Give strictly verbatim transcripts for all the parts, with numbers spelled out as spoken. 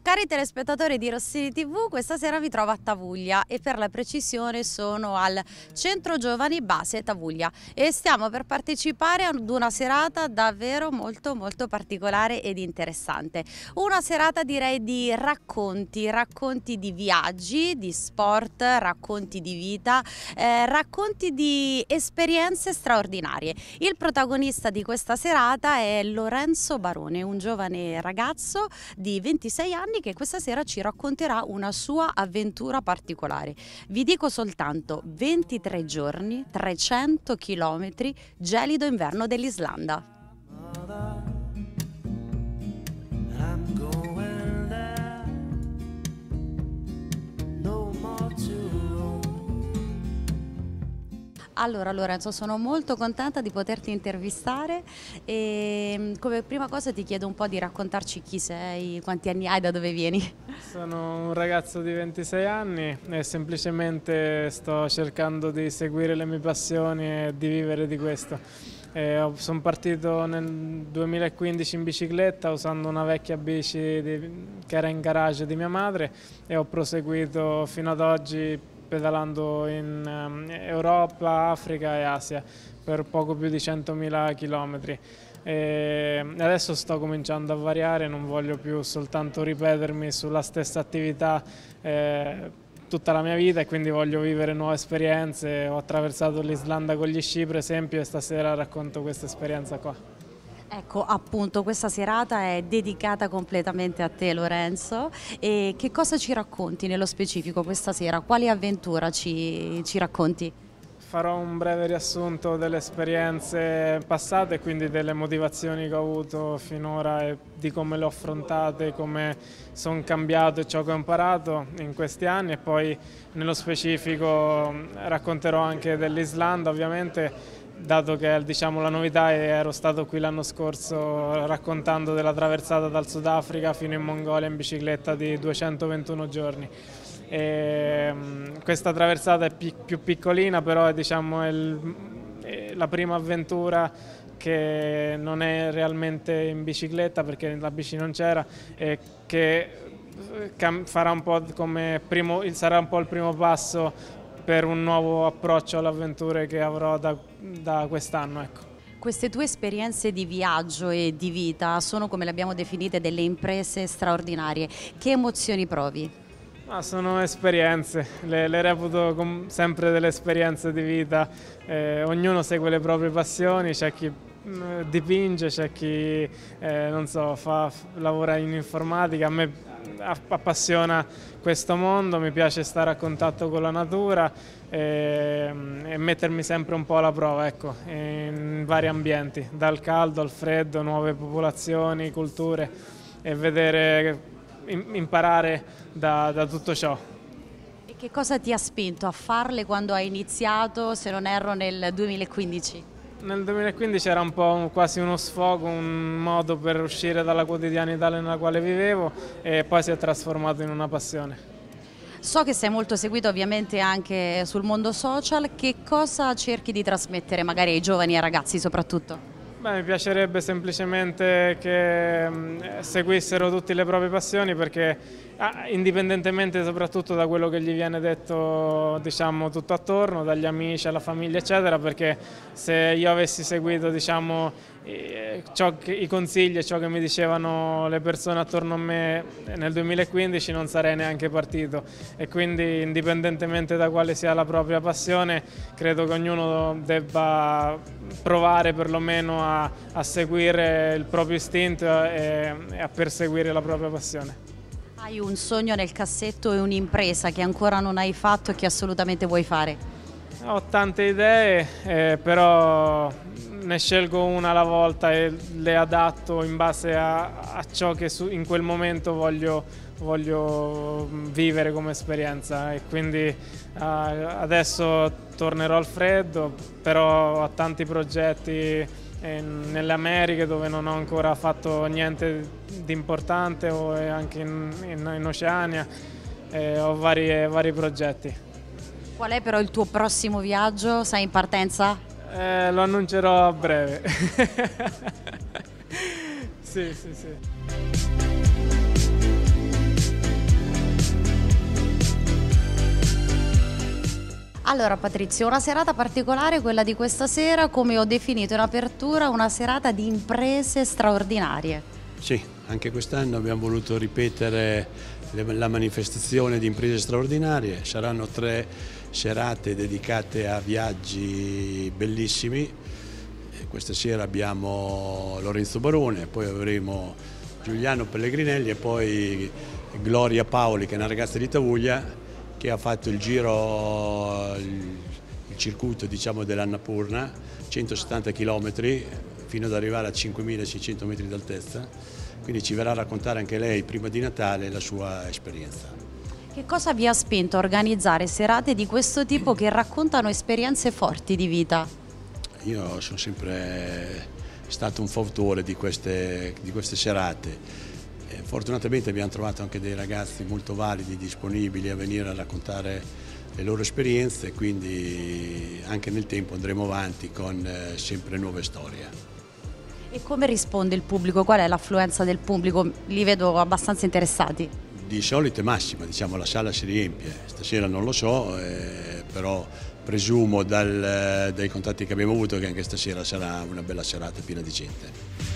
Cari telespettatori di Rossini tivù, questa sera vi trovo a Tavuglia e per la precisione sono al Centro Giovani Base Tavuglia e stiamo per partecipare ad una serata davvero molto molto particolare ed interessante. Una serata direi di racconti, racconti di viaggi, di sport, racconti di vita, eh, racconti di esperienze straordinarie. Il protagonista di questa serata è Lorenzo Barone, un giovane ragazzo di ventisei anni che questa sera ci racconterà una sua avventura particolare. Vi dico soltanto ventitré giorni, trecento chilometri, gelido inverno dell'Islanda. Allora Lorenzo, sono molto contenta di poterti intervistare e come prima cosa ti chiedo un po' di raccontarci chi sei, quanti anni hai, da dove vieni. Sono un ragazzo di ventisei anni e semplicemente sto cercando di seguire le mie passioni e di vivere di questo. Eh, sono partito nel duemilaquindici in bicicletta usando una vecchia bici di, che era in garage di mia madre e ho proseguito fino ad oggi pedalando in um, Europa, Africa e Asia per poco più di centomila chilometri. E adesso sto cominciando a variare, non voglio più soltanto ripetermi sulla stessa attività eh, tutta la mia vita e quindi voglio vivere nuove esperienze. Ho attraversato l'Islanda con gli sci per esempio e stasera racconto questa esperienza qua. Ecco, appunto, questa serata è dedicata completamente a te Lorenzo e che cosa ci racconti nello specifico questa sera? Quali avventura ci, ci racconti? Farò un breve riassunto delle esperienze passate e quindi delle motivazioni che ho avuto finora e di come le ho affrontate, come sono cambiato e ciò che ho imparato in questi anni e poi nello specifico racconterò anche dell'Islanda ovviamente, dato che diciamo, la novità è ero stato qui l'anno scorso raccontando della traversata dal Sudafrica fino in Mongolia in bicicletta di duecentoventuno giorni. E, um, questa traversata è pi più piccolina, però è, diciamo, è, il, è la prima avventura che non è realmente in bicicletta perché la bici non c'era e che farà un po' come primo, sarà un po' il primo passo per un nuovo approccio alle avventure che avrò da, da quest'anno. Ecco. Queste tue esperienze di viaggio e di vita sono, come le abbiamo definite, delle imprese straordinarie. Che emozioni provi? Ah, sono esperienze, le, le reputo com sempre delle esperienze di vita, eh, ognuno segue le proprie passioni, c'è chi mh, dipinge, c'è chi eh, non so, fa, lavora in informatica, a me appassiona questo mondo, mi piace stare a contatto con la natura e, e mettermi sempre un po' alla prova, ecco, in vari ambienti, dal caldo al freddo, nuove popolazioni, culture e vedere, imparare da, da tutto ciò. E che cosa ti ha spinto a farle quando hai iniziato, se non erro, nel duemilaquindici? Nel duemilaquindici era un po' quasi uno sfogo, un modo per uscire dalla quotidianità nella quale vivevo e poi si è trasformato in una passione. So che sei molto seguito ovviamente anche sul mondo social, che cosa cerchi di trasmettere magari ai giovani e ai ragazzi soprattutto? Beh, mi piacerebbe semplicemente che mh, seguissero tutte le proprie passioni perché ah, indipendentemente soprattutto da quello che gli viene detto diciamo tutto attorno, dagli amici alla famiglia eccetera, perché se io avessi seguito diciamo eh, ciò che, i consigli e ciò che mi dicevano le persone attorno a me nel duemilaquindici non sarei neanche partito e quindi indipendentemente da quale sia la propria passione credo che ognuno debba provare perlomeno a, a seguire il proprio istinto e, e a perseguire la propria passione. Hai un sogno nel cassetto e un'impresa che ancora non hai fatto e che assolutamente vuoi fare? Ho tante idee, eh, però ne scelgo una alla volta e le adatto in base a, a ciò che su, in quel momento voglio, voglio vivere come esperienza e quindi eh, adesso tornerò al freddo, però ho tanti progetti nelle Americhe dove non ho ancora fatto niente di importante o anche in, in, in Oceania, eh, ho vari, vari progetti. Qual è però il tuo prossimo viaggio? Sei in partenza? Eh, lo annuncerò a breve. Sì, sì, sì. Allora Patrizio, una serata particolare quella di questa sera, come ho definito in apertura, una serata di imprese straordinarie. Sì, anche quest'anno abbiamo voluto ripetere la manifestazione di imprese straordinarie. Saranno tre serate dedicate a viaggi bellissimi. Questa sera abbiamo Lorenzo Barone, poi avremo Giuliano Pellegrinelli e poi Gloria Paoli, che è una ragazza di Tavuglia che ha fatto il giro, il, il circuito diciamo, dell'Annapurna, centosettanta chilometri fino ad arrivare a cinquemilaseicento metri d'altezza, quindi ci verrà a raccontare anche lei prima di Natale la sua esperienza. Che cosa vi ha spinto a organizzare serate di questo tipo che raccontano esperienze forti di vita? Io sono sempre stato un fautore di queste, di queste serate. Fortunatamente abbiamo trovato anche dei ragazzi molto validi, disponibili a venire a raccontare le loro esperienze, quindi anche nel tempo andremo avanti con sempre nuove storie. E come risponde il pubblico? Qual è l'affluenza del pubblico? Li vedo abbastanza interessati. Di solito è massima, diciamo la sala si riempie, stasera non lo so, eh, però presumo dal, dai contatti che abbiamo avuto che anche stasera sarà una bella serata piena di gente.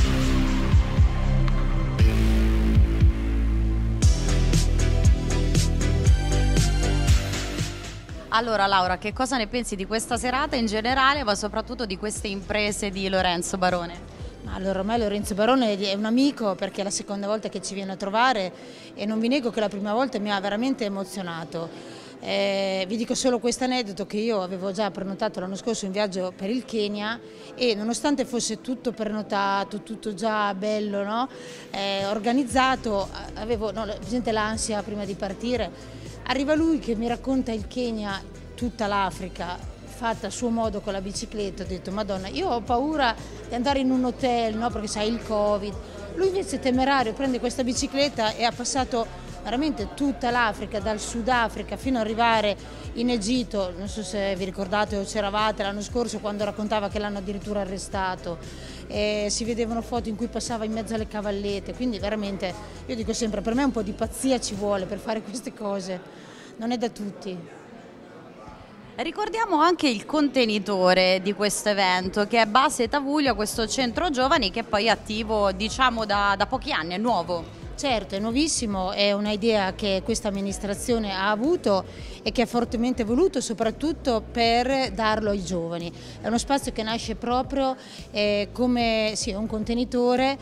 Allora Laura, che cosa ne pensi di questa serata in generale, ma soprattutto di queste imprese di Lorenzo Barone? Allora, ormai Lorenzo Barone è un amico perché è la seconda volta che ci viene a trovare e non vi nego che la prima volta mi ha veramente emozionato. Eh, vi dico solo questo aneddoto che io avevo già prenotato l'anno scorso un viaggio per il Kenya e nonostante fosse tutto prenotato, tutto già bello, no? eh, organizzato, avevo no, l'ansia prima di partire. Arriva lui che mi racconta il Kenya, tutta l'Africa, fatta a suo modo con la bicicletta. Ho detto, Madonna, io ho paura di andare in un hotel, no? Perché sai il Covid. Lui invece è temerario, prende questa bicicletta e ha passato veramente tutta l'Africa, dal Sudafrica fino ad arrivare in Egitto. Non so se vi ricordate o c'eravate l'anno scorso quando raccontava che l'hanno addirittura arrestato. E si vedevano foto in cui passava in mezzo alle cavallette, quindi veramente, io dico sempre, per me un po' di pazzia ci vuole per fare queste cose, non è da tutti. Ricordiamo anche il contenitore di questo evento che è Base Tavuglia, questo centro giovani che poi è attivo diciamo da, da pochi anni, è nuovo. Certo, è nuovissimo, è un'idea che questa amministrazione ha avuto e che ha fortemente voluto soprattutto per darlo ai giovani. È uno spazio che nasce proprio eh, come sì, un contenitore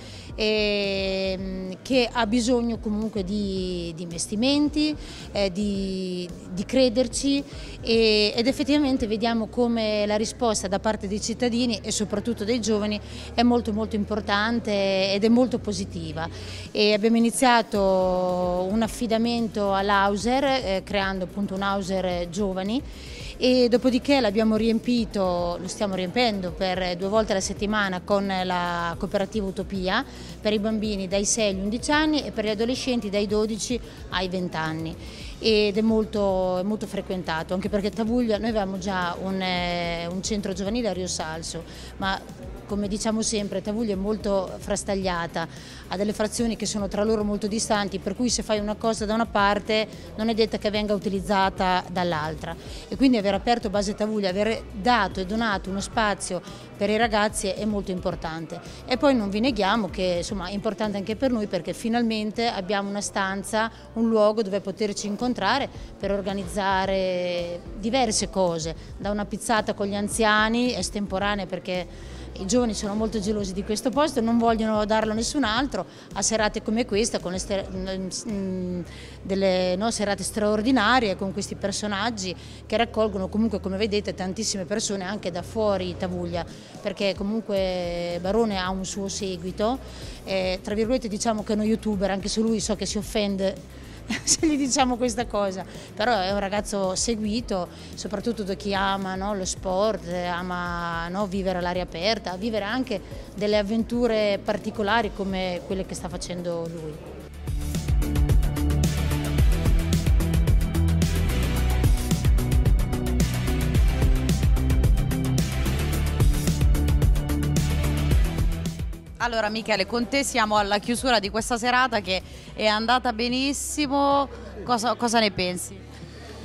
eh, che ha bisogno comunque di, di investimenti, eh, di, di crederci e, ed effettivamente vediamo come la risposta da parte dei cittadini e soprattutto dei giovani è molto molto importante ed è molto positiva. E abbiamo iniziato un affidamento all'Auser eh, creando appunto un Auser giovani e dopodiché l'abbiamo riempito, lo stiamo riempendo per due volte alla settimana con la cooperativa Utopia per i bambini dai sei agli undici anni e per gli adolescenti dai dodici ai venti anni ed è molto, è molto frequentato anche perché Tavuglia, noi avevamo già un, eh, un centro giovanile a Rio Salso, ma come diciamo sempre Tavuglia è molto frastagliata, ha delle frazioni che sono tra loro molto distanti, per cui se fai una cosa da una parte non è detta che venga utilizzata dall'altra e quindi aver aperto Base Tavuglia, aver dato e donato uno spazio per i ragazzi è molto importante e poi non vi neghiamo che insomma è importante anche per noi perché finalmente abbiamo una stanza, un luogo dove poterci incontrare per organizzare diverse cose, da una pizzata con gli anziani estemporanea perché i giovani sono molto gelosi di questo posto, non vogliono darlo a nessun altro, a serate come questa, con le delle no, serate straordinarie, con questi personaggi che raccolgono comunque, come vedete, tantissime persone anche da fuori Tavuglia, perché comunque Barone ha un suo seguito, eh, tra virgolette diciamo che è uno youtuber, anche se lui so che si offende se gli diciamo questa cosa, però è un ragazzo seguito, soprattutto da chi ama no, lo sport, ama no, vivere all'aria aperta, vivere anche delle avventure particolari come quelle che sta facendo lui. Allora Michele, con te siamo alla chiusura di questa serata che è andata benissimo, cosa, cosa ne pensi?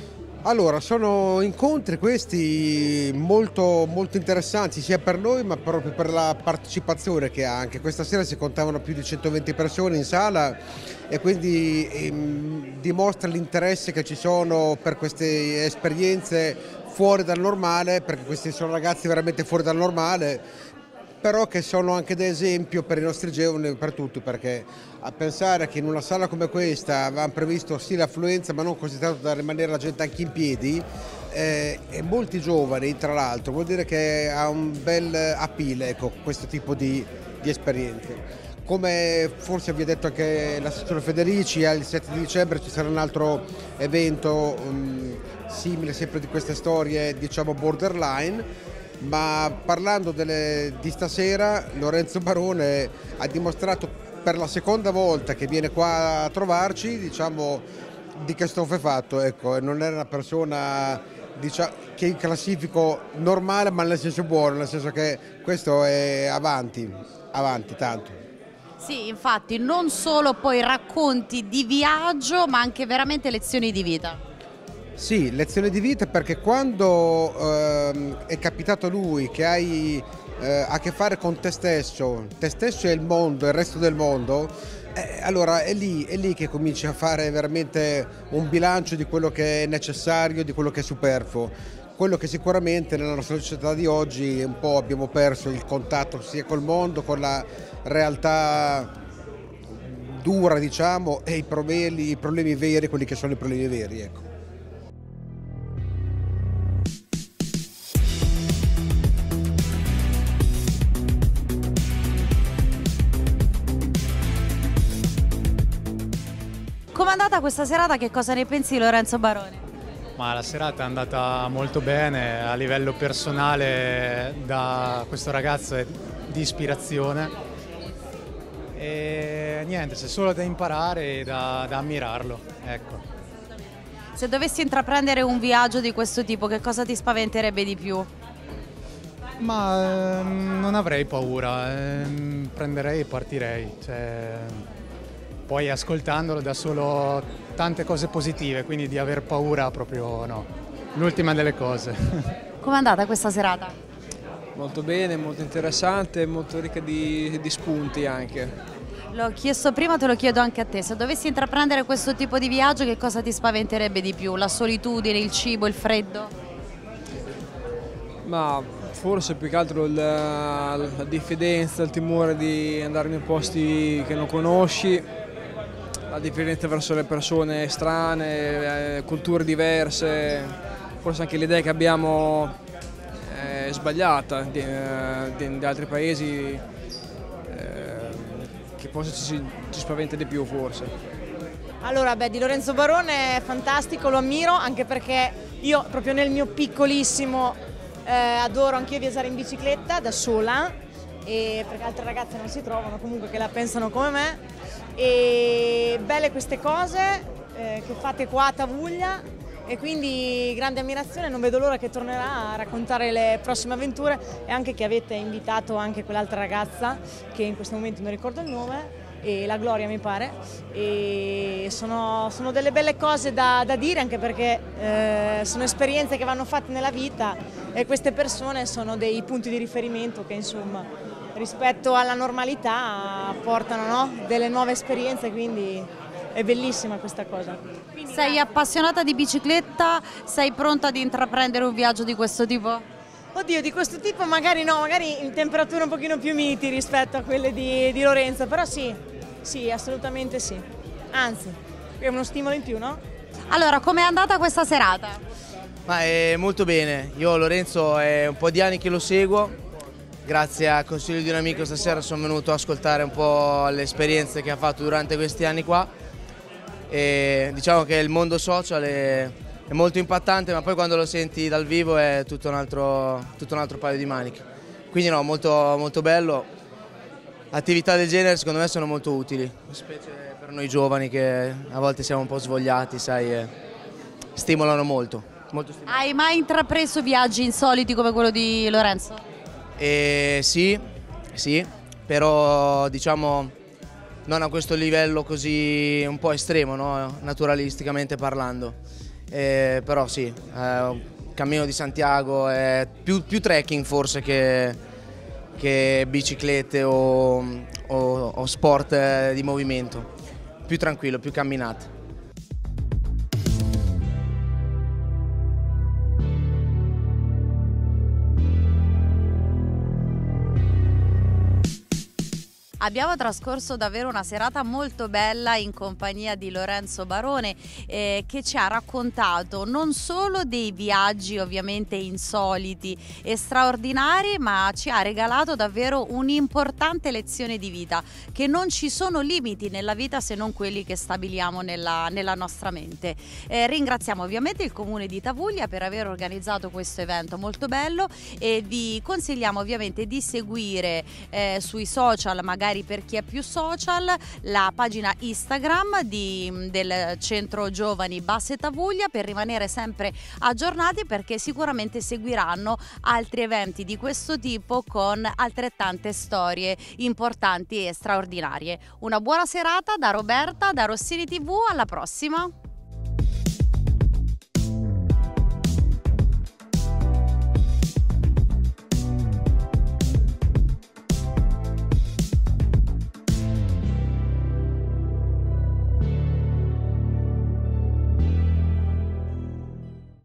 Allora, sono incontri questi molto, molto interessanti sia per noi ma proprio per la partecipazione che ha. Anche questa sera si contavano più di centoventi persone in sala e quindi ehm, dimostra l'interesse che ci sono per queste esperienze fuori dal normale, perché questi sono ragazzi veramente fuori dal normale, però che sono anche da esempio per i nostri giovani, per tutti, perché a pensare che in una sala come questa avevamo previsto sì l'affluenza ma non così tanto da rimanere la gente anche in piedi, eh, e molti giovani tra l'altro, vuol dire che ha un bel appeal, ecco, questo tipo di, di esperienze. Come forse vi ha detto anche l'assessore Federici, il sette di dicembre ci sarà un altro evento um, simile, sempre di queste storie diciamo borderline. Ma parlando delle, di stasera, Lorenzo Barone ha dimostrato per la seconda volta che viene qua a trovarci, diciamo, di che stoffa è fatto, ecco, non è una persona diciamo, che classifico normale ma nel senso buono, nel senso che questo è avanti, avanti tanto. Sì, infatti non solo poi racconti di viaggio ma anche veramente lezioni di vita. Sì, lezione di vita, perché quando ehm, è capitato a lui che hai eh, a che fare con te stesso, te stesso e il mondo, il resto del mondo, eh, allora è lì, è lì che cominci a fare veramente un bilancio di quello che è necessario, di quello che è superfluo. Quello che sicuramente nella nostra società di oggi un po' abbiamo perso il contatto sia col mondo, con la realtà dura diciamo, e i problemi, i problemi veri, quelli che sono i problemi veri, ecco. Com'è andata questa serata? Che cosa ne pensi, Lorenzo Barone? Ma la serata è andata molto bene, a livello personale da questo ragazzo è di ispirazione e niente, c'è solo da imparare e da, da ammirarlo, ecco. Se dovessi intraprendere un viaggio di questo tipo, che cosa ti spaventerebbe di più? Ma ehm, non avrei paura, ehm, prenderei e partirei. Cioè, poi ascoltandolo da solo tante cose positive, quindi di aver paura proprio no. L'ultima delle cose. Com'è andata questa serata? Molto bene, molto interessante, molto ricca di, di spunti anche. L'ho chiesto prima, te lo chiedo anche a te. Se dovessi intraprendere questo tipo di viaggio, che cosa ti spaventerebbe di più? La solitudine, il cibo, il freddo? Ma forse più che altro la, la diffidenza, il timore di andare in posti che non conosci, la diffidenza verso le persone strane, eh, culture diverse, forse anche l'idea che abbiamo è sbagliata di, di, di altri paesi, eh, che forse ci, ci spaventa di più forse. Allora, beh, di Lorenzo Barone è fantastico, lo ammiro anche perché io proprio nel mio piccolissimo eh, adoro anch'io viaggiare in bicicletta da sola, e perché altre ragazze non si trovano comunque che la pensano come me. E belle queste cose eh, che fate qua a Tavuglia, e quindi grande ammirazione, non vedo l'ora che tornerà a raccontare le prossime avventure, e anche che avete invitato anche quell'altra ragazza che in questo momento non ricordo il nome, e la Gloria mi pare, e sono, sono delle belle cose da, da dire, anche perché eh, sono esperienze che vanno fatte nella vita e queste persone sono dei punti di riferimento che insomma rispetto alla normalità portano, no? Delle nuove esperienze, quindi è bellissima questa cosa. Quindi, sei appassionata di bicicletta? Sei pronta ad intraprendere un viaggio di questo tipo? Oddio, di questo tipo magari no, magari in temperature un pochino più miti rispetto a quelle di, di Lorenzo, però sì, sì, assolutamente sì. Anzi, è uno stimolo in più, no? Allora, com'è andata questa serata? Ma è molto bene, io Lorenzo è un po' di anni che lo seguo. Grazie al consiglio di un amico stasera sono venuto a ascoltare un po' le esperienze che ha fatto durante questi anni qua, e diciamo che il mondo social è, è molto impattante, ma poi quando lo senti dal vivo è tutto un altro, tutto un altro paio di maniche. Quindi no, molto, molto bello. Attività del genere secondo me sono molto utili, specie per noi giovani che a volte siamo un po' svogliati, sai, e stimolano molto, molto stimolano. Hai mai intrapreso viaggi insoliti come quello di Lorenzo? Eh, sì, sì, però diciamo non a questo livello così un po' estremo, no? Naturalisticamente parlando. eh, però sì, eh, Cammino di Santiago è più, più trekking forse che, che biciclette o, o, o sport di movimento, più tranquillo, più camminate. Abbiamo trascorso davvero una serata molto bella in compagnia di Lorenzo Barone, eh, che ci ha raccontato non solo dei viaggi ovviamente insoliti e straordinari, ma ci ha regalato davvero un'importante lezione di vita, che non ci sono limiti nella vita se non quelli che stabiliamo nella, nella nostra mente. Eh, ringraziamo ovviamente il Comune di Tavuglia per aver organizzato questo evento molto bello e vi consigliamo ovviamente di seguire eh, sui social, magari per chi è più social, la pagina Instagram di, del Centro Giovani Basse Tavuglia, per rimanere sempre aggiornati, perché sicuramente seguiranno altri eventi di questo tipo con altrettante storie importanti e straordinarie. Una buona serata da Roberta, da Rossini tivù, alla prossima!